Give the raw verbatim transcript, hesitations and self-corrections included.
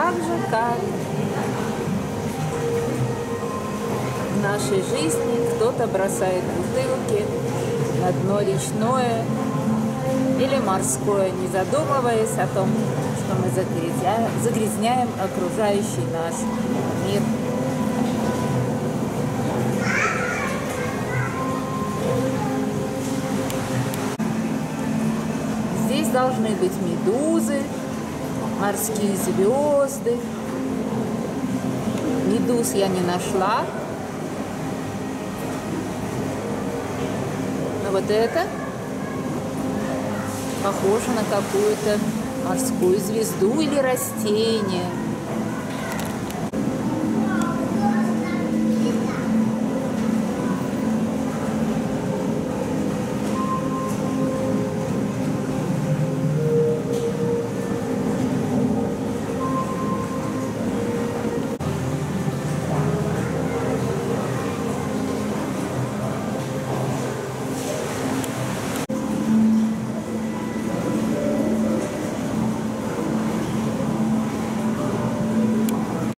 так же, как в нашей жизни кто-то бросает бутылки на дно речное или морское, не задумываясь о том, что мы загрязняем, загрязняем окружающий наш мир. Здесь должны быть медузы, морские звезды. Медуз я не нашла. Но вот это похоже на какую-то морскую звезду или растение.